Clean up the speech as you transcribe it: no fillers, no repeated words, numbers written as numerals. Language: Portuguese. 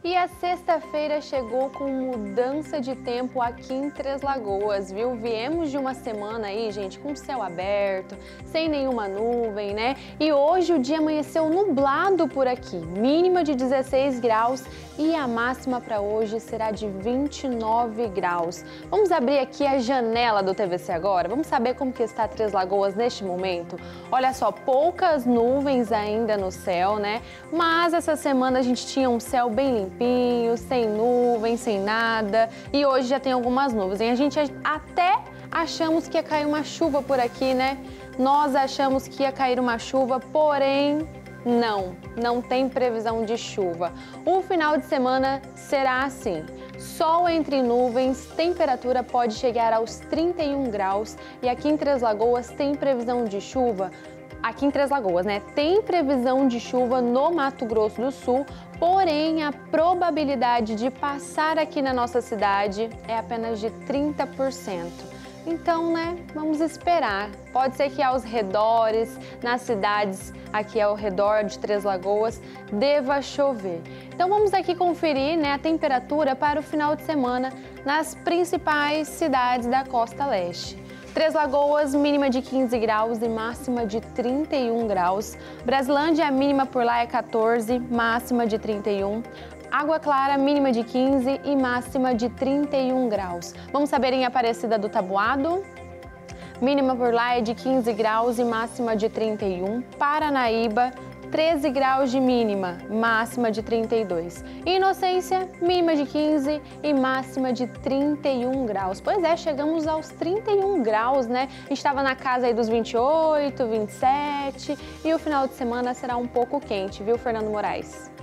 E a sexta-feira chegou com mudança de tempo aqui em Três Lagoas, viu? Viemos de uma semana aí, gente, com céu aberto, sem nenhuma nuvem, né? E hoje o dia amanheceu nublado por aqui, mínima de 16 graus e a máxima para hoje será de 29 graus. Vamos abrir aqui a janela do TVC agora? Vamos saber como que está Três Lagoas neste momento? Olha só, poucas nuvens ainda no céu, né? Mas essa semana a gente tinha um céu bem limpinho, sem nuvem, sem nada, e hoje já tem algumas nuvens. E a gente até achamos que ia cair uma chuva por aqui, né? Nós achamos que ia cair uma chuva, porém não tem previsão de chuva. O final de semana será assim: sol entre nuvens, temperatura pode chegar aos 31 graus e aqui em Três Lagoas tem previsão de chuva. Aqui em Três Lagoas, né? Tem previsão de chuva no Mato Grosso do Sul, porém a probabilidade de passar aqui na nossa cidade é apenas de 30%. Então, né, vamos esperar. Pode ser que aos redores, nas cidades aqui ao redor de Três Lagoas, deva chover. Então vamos aqui conferir, né, a temperatura para o final de semana nas principais cidades da costa leste. Três Lagoas, mínima de 15 graus e máxima de 31 graus. Brasilândia, a mínima por lá é 14, máxima de 31. Água Clara, mínima de 15 e máxima de 31 graus. Vamos saber em Aparecida do Taboado? Mínima por lá é de 15 graus e máxima de 31. Paranaíba, 13 graus de mínima, máxima de 32. Inocência, mínima de 15 e máxima de 31 graus. Pois é, chegamos aos 31 graus, né? A gente estava na casa aí dos 28, 27 e o final de semana será um pouco quente, viu, Fernando Moraes?